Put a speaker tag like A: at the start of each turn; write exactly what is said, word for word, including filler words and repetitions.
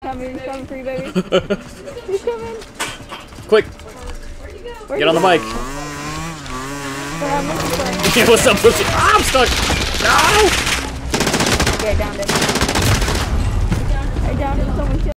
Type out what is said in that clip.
A: coming, he's coming for you, baby. He's coming.
B: Quick.
A: Where'd
B: Get on the bike. Yeah, what's up, pussy? Ah, I'm stuck. No!
A: Yeah, I downed it. I downed it. Someone killed